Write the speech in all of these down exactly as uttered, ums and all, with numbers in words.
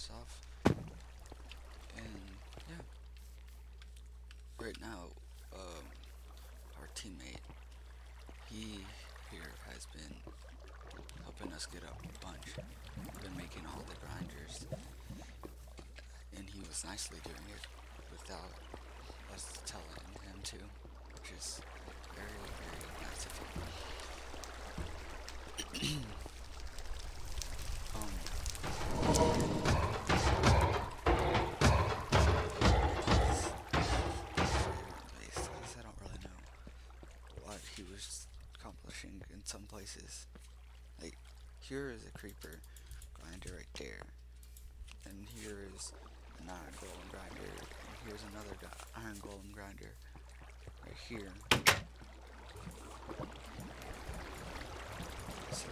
himself. And yeah, right now, um, our teammate, he here has been helping us get up a bunch. Been making all the grinders, and he was nicely doing it without us telling him to, which is very, very nice of him. um, Because I don't really know what he was accomplishing in some places. Like, here is a creeper grinder right there, and here is an iron golem grinder, and here's another iron golem grinder right here. So,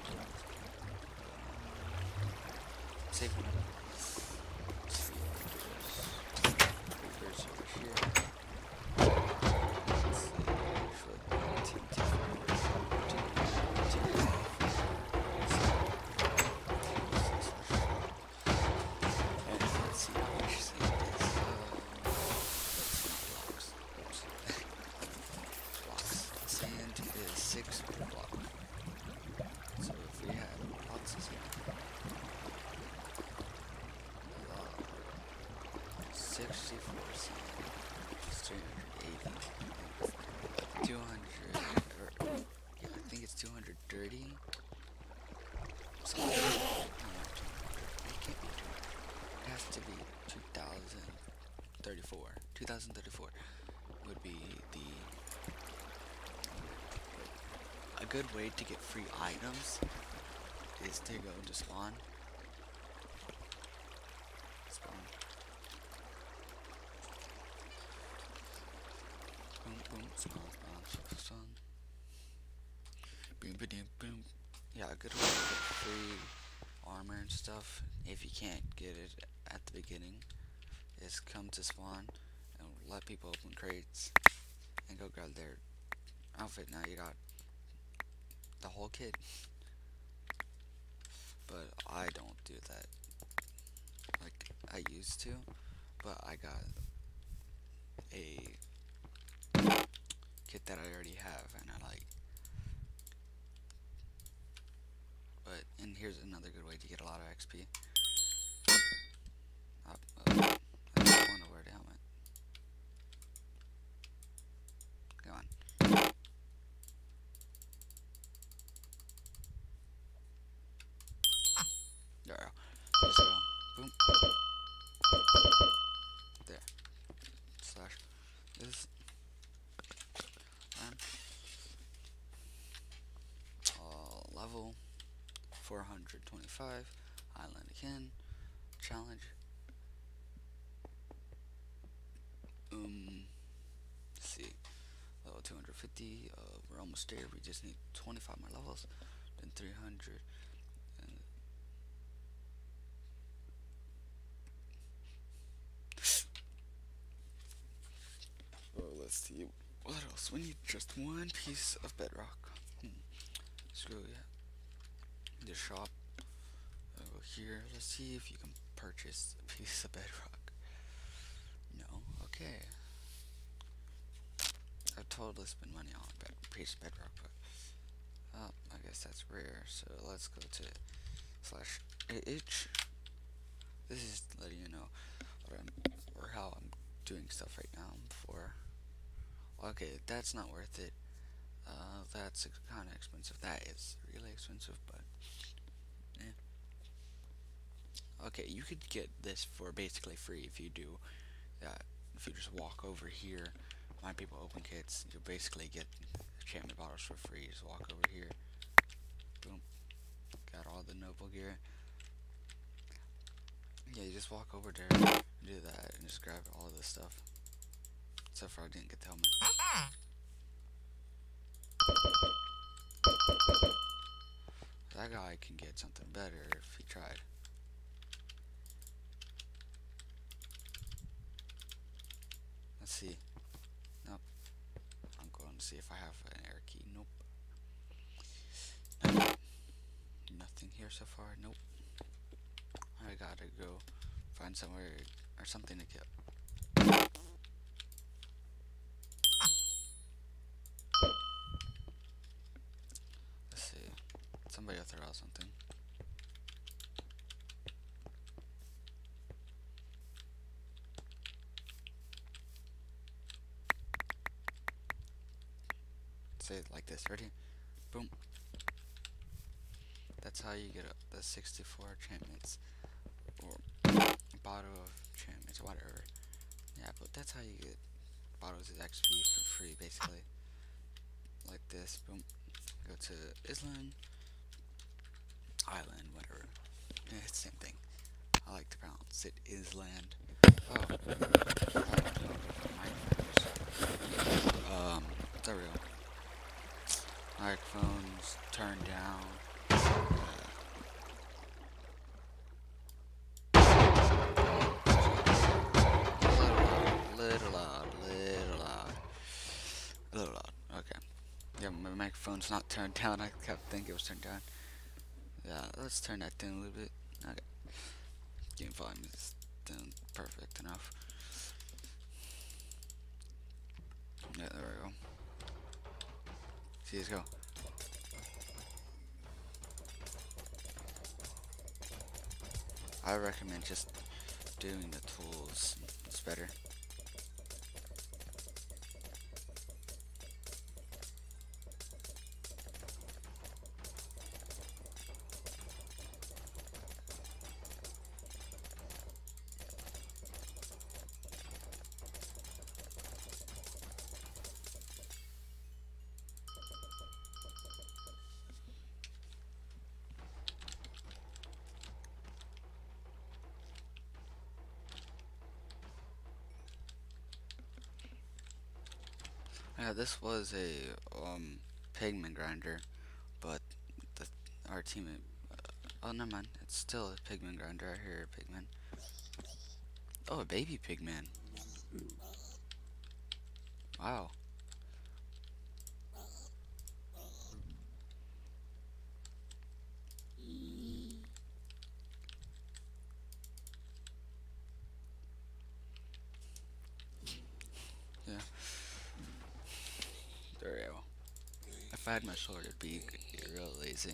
saving up. Let's see, there's creepers over here. Let's see, actually, T N T and let's see how much sand is. Um, that's not blocks. Oops. Blocks. Sand is six per block. So if we had lots of sand, uh, sixty-four sand, which is three hundred eighty, two hundred, or, yeah, I think it's two hundred thirty. Something. No, not two hundred. It can't be two hundred. It has to be two thousand thirty-four. two thousand thirty-four would be the a good way to get free items is to go to spawn. Spawn. Boom, boom, spawn, spawn, spawn, spawn. Boom, boom, boom. Yeah, a good way to get free armor and stuff, if you can't get it at the beginning, is come to spawn and let people open crates and go grab their outfit. Now you got the whole kit. But I don't do that like I used to, but I got a kit that I already have and I like. But, and here's another good way to get a lot of X P. Uh, uh, I don't want to wear the helmet. Come on. There we go. Just go. Boom. There. Slash. This. And, uh, level four hundred twenty-five. Island again. Challenge. Um. Let's see. Level two hundred fifty. Uh, we're almost there. We just need twenty-five more levels. Then three hundred. And oh, let's see. What else? We need just one piece of bedrock. Hmm. Screw yeah. The shop. Over here. Let's see if you can purchase a piece of bedrock. No. Okay. I've totally spent money on a bed, piece of bedrock, but oh, I guess that's rare. So let's go to slash itch. This is letting you know what I'm, or how I'm doing stuff right now. Before, okay, that's not worth it. Uh, that's kind of expensive. That is really expensive, but yeah. Okay, you could get this for basically free if you do that. If you just walk over here, find people open kits, you'll basically get enchantment bottles for free. Just walk over here. Boom. Got all the noble gear. Yeah, you just walk over there and do that and just grab all of this stuff. Except for I didn't get the helmet. That guy can get something better if he tried. Let's see. Nope. I'm going to see if I have an air key. Nope. Nope. Nothing here so far. Nope. I got gotta go find somewhere or something to kill. Let's see. Somebody will throw out something. Say it like this. Ready? Boom. That's how you get the sixty-four enchantments. Or bottle of enchantments, whatever. Yeah, but that's how you get bottles of X P for free, basically. Like this. Boom. Go to Island. Island, whatever. Yeah, it's the same thing. I like to pronounce it Island. Oh. Um, there we go. Microphones turned down. Little loud, little loud, little loud. Okay. Yeah, my microphone's not turned down. I kept thinking it was turned down. Yeah, let's turn that down a little bit. Okay. Game volume is down perfect enough. Yeah, there we go. See, let's go. I recommend just doing the tools. It's better. Yeah, this was a um pigment grinder, but the our teammate. Uh, oh, never mind. It's still a pigment grinder. I hear a pigman. Oh, a baby pigman. Wow. Yeah. There we go. If I had my sword, it'd be real lazy.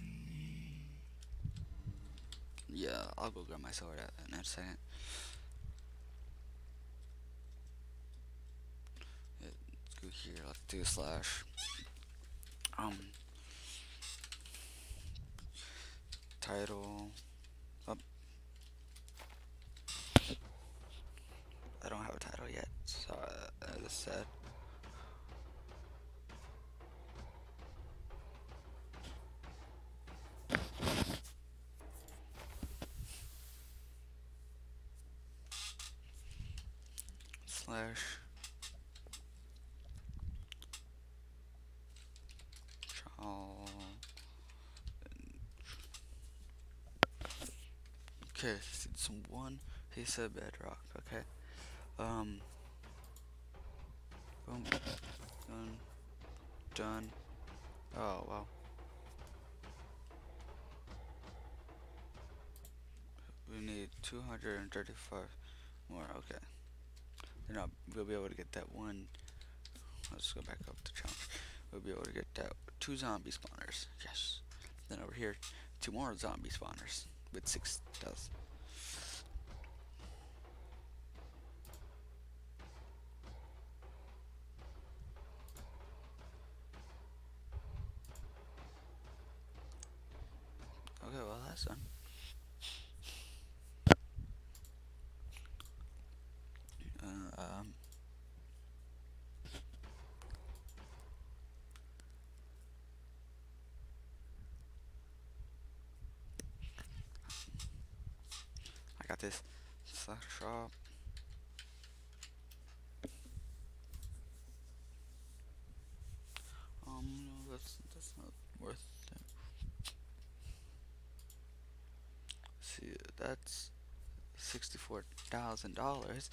Yeah, I'll go grab my sword in a second. Yeah, let's go here. Let's do a slash. Um. Title. Oh, I don't have a title yet, so uh, as I said. Slash. Chal. Okay, some one. He said bedrock. Okay. Um. Boom. Done. Done. Oh wow. We need two hundred thirty-five more. Okay. Then I'll, we'll be able to get that one. Let's go back up to challenge. We'll be able to get that two zombie spawners. Yes. Then over here, two more zombie spawners with six deaths. Okay, well that's done. Uh, um. I got this. Slash shop. Um, no, that's that's not worth it. See, that's sixty-four thousand dollars,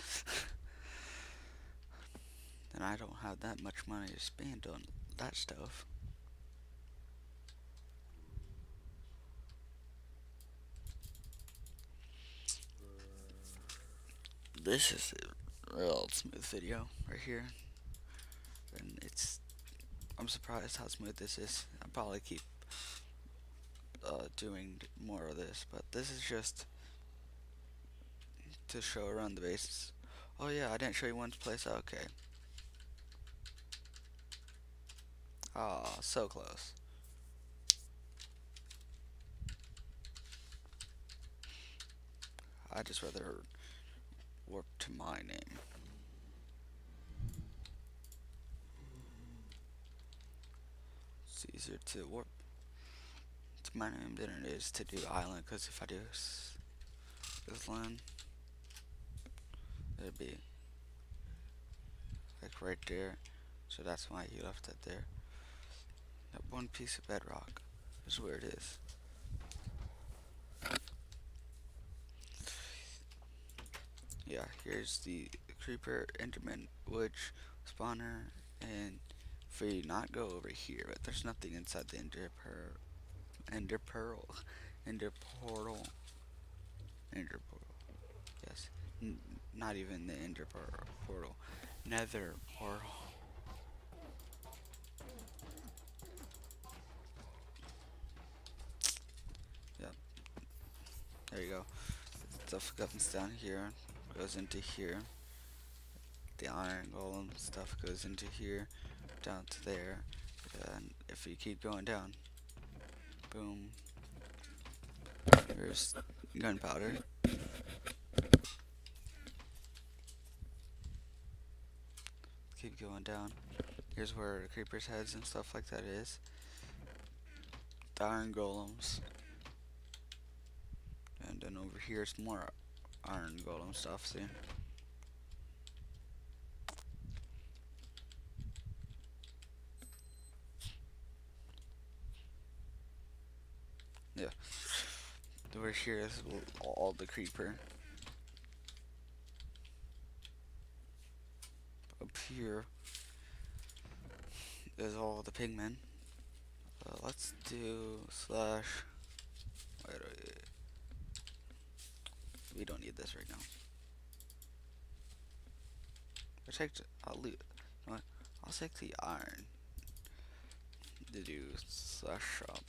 and I don't have that much money to spend on that stuff. This is a real smooth video right here, and it's I'm surprised how smooth this is. I'll probably keep uh, doing more of this, but this is just to show around the base. Oh yeah, I didn't show you one place. Okay. Oh, so close. I just rather warp to my name. It's easier to warp to my name than it is to do island, because if I do this land, it'd be like right there. So that's why he left it there. That one piece of bedrock is where it is. Yeah, here's the creeper, enderman, witch, spawner, and if we not go over here, but there's nothing inside the ender pearl, ender pearl, ender portal, ender portal. Yes, N not even the ender portal, portal, nether portal. Yep. There you go. Stuff comes down here, goes into here. The iron golem stuff goes into here, down to there, and if you keep going down, boom, there's gunpowder. Keep going down. Here's where creepers' heads and stuff like that is. The iron golems. And then over here is more iron golem stuff, see? Yeah. Over here is all the creeper. Up here is all the pigmen. Uh, let's do slash. Wait, wait, we don't need this right now. I'll take the, I'll leave. You know what? I'll take the iron to do slash shop.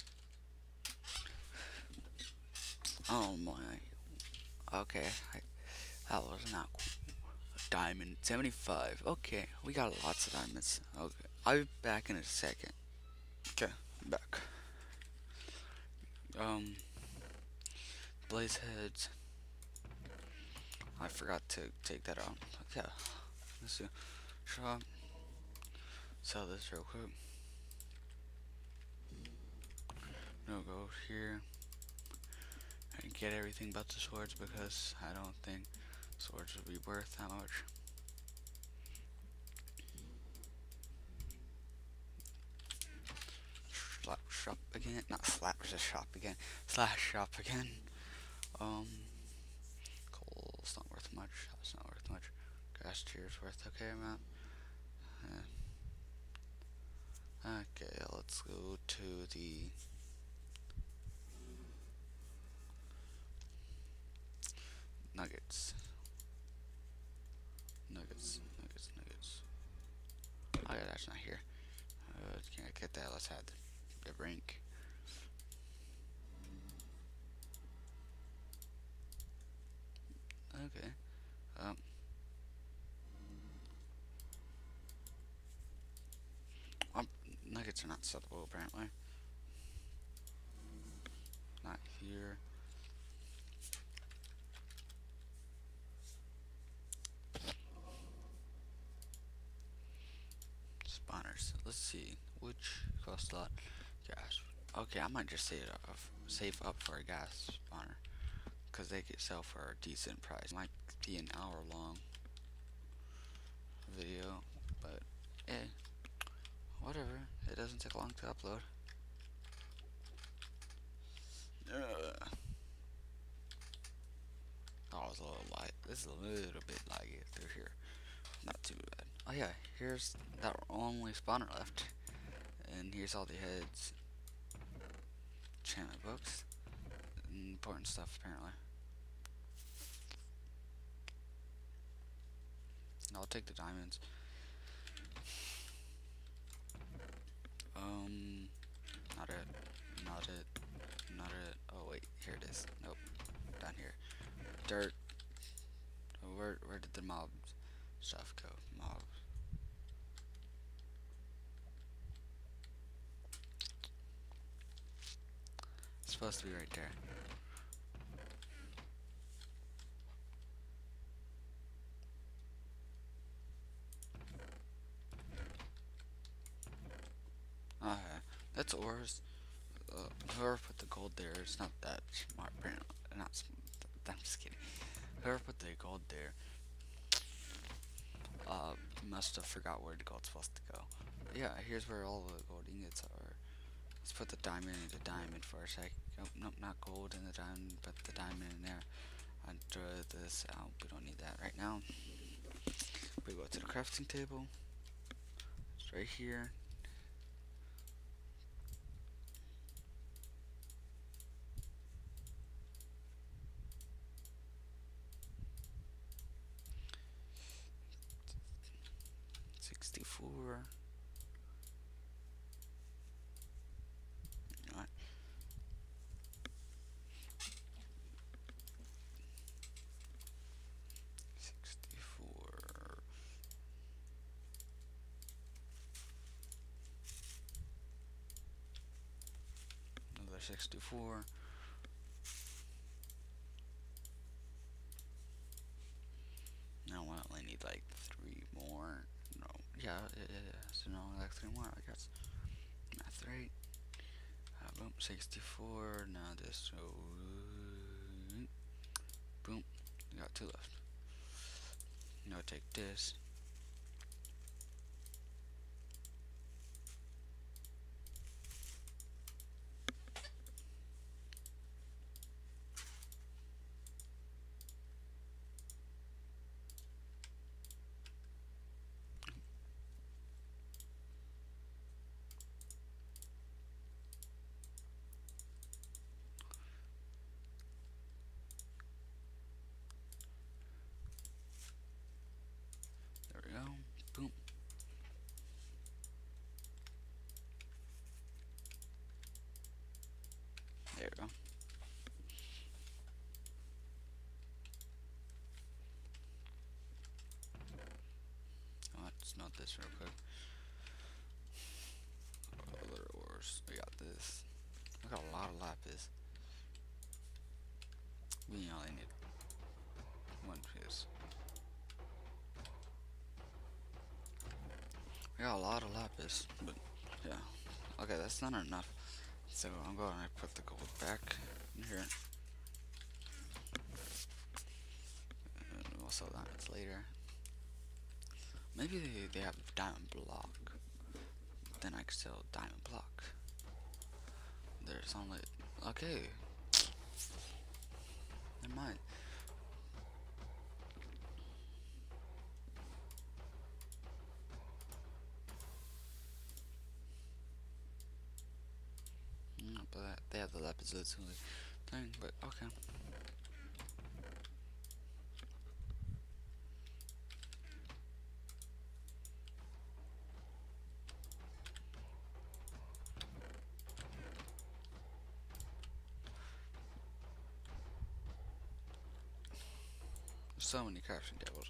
Oh my. Okay, I, that was not cool. Diamond seventy-five. Okay, we got lots of diamonds. Okay, I'll be back in a second. Okay, I'm back. Um, blaze heads. I forgot to take that out. Yeah, let's do shop. Sell this real quick. No, go here and get everything but the swords, because I don't think swords would be worth that much. Slap shop again, not slap, just shop again. Slash shop again. Um, coal's not worth much. That's not worth much. Gas tier's worth okay amount. Uh, okay, let's go to the nuggets. Nuggets, nuggets, nuggets. Oh yeah, that's not here. Uh, can't get that. Let's have the, the rank. Okay. Um. um nuggets are not sellable apparently. Not here. Spawners. Let's see. Which cost a lot? Gas. Okay, I might just save up, save up for a gas spawner, because they could sell for a decent price. Might be an hour long video, but eh, whatever. It doesn't take long to upload. Ugh. Oh, it's a little light. This is a little bit laggy through here. Not too bad. Oh yeah, here's that only spawner left, and here's all the heads. Enchantment books. Important stuff apparently. I'll take the diamonds. Um, not it. Not it. Not it. Oh wait, here it is. Nope, down here. Dirt. Oh, where where did the mob stuff go? Mob. It's supposed to be right there. Okay, that's ores. Uh, whoever put the gold there is not that smart. Apparently, not. Sm I'm just kidding. Whoever put the gold there, uh, must have forgot where the gold's supposed to go. But yeah, here's where all the gold ingots are. Let's put the diamond into diamond for a sec. Oh, nope, not gold in the diamond, but the diamond in there. And throw this out. We don't need that right now. We go to the crafting table. It's right here. sixty-four. Alright. sixty-four. Another sixty-four. Now I only need like three more. No, yeah, yeah, yeah. So no, like three more, I guess. Math right. Uh, boom, sixty-four. Now this. So, boom. We got two left. Now take this. There we go. Boom. There we go. Let's note this real quick. Other ores. We got this. We got a lot of lapis. We only need one piece. We got a lot of lapis, but yeah. Okay, that's not enough. So I'm going to put the gold back in here. And we'll sell diamonds later. Maybe they, they have diamond block. Then I could sell diamond block. There's only... Okay. Never mind. No, but they have the lapis lazuli thing, but okay. There's so many crafting tables.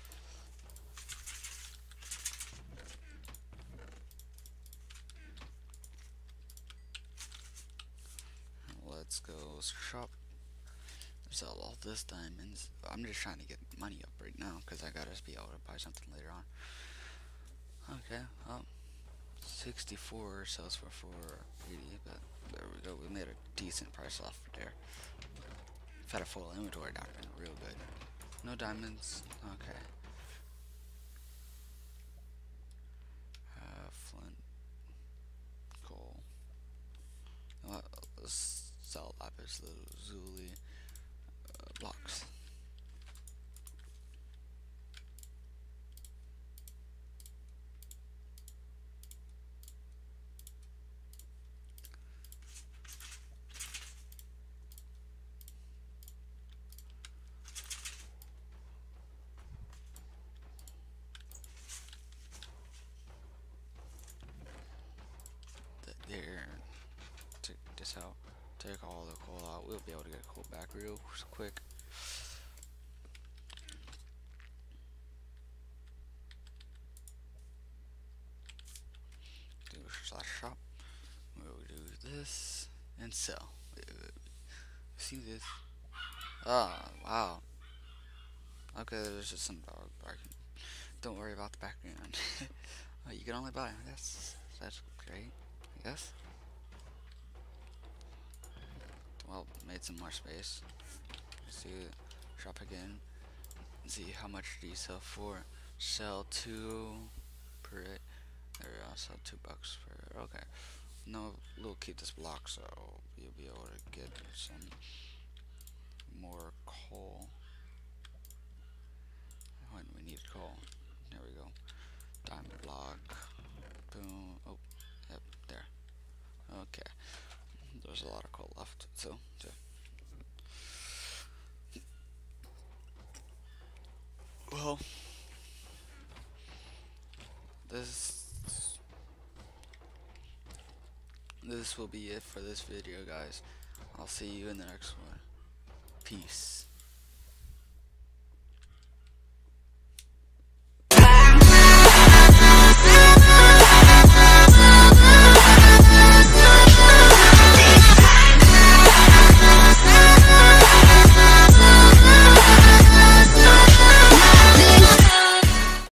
Let's go shop. Sell all this diamonds. I'm just trying to get money up right now because I gotta be able to buy something later on. Okay, well, sixty-four sells for four eighty, but there we go. We made a decent price off there. If I had a full inventory, that would been real good. No diamonds. Okay. Uh, flint, coal. Uh, let's sell lapis lazuli uh, blocks. we'll be able to get a coal back real quick. Do a slash shop. We'll do this and sell. See this? Ah, wow. Okay, there's just some dog barking. Don't worry about the background. Oh, you can only buy. That's that's great, I guess. Well, made some more space. Let's do shop again. See how much do you sell for? Sell two per. Or I'll sell two bucks for. Okay. No, we'll keep this block so you'll be able to get some more coal when we need coal. There we go. Diamond block. Boom. Oh, yep, there. Okay. There's a lot of coal left, so. so. Well, this this will be it for this video, guys. I'll see you in the next one. Peace.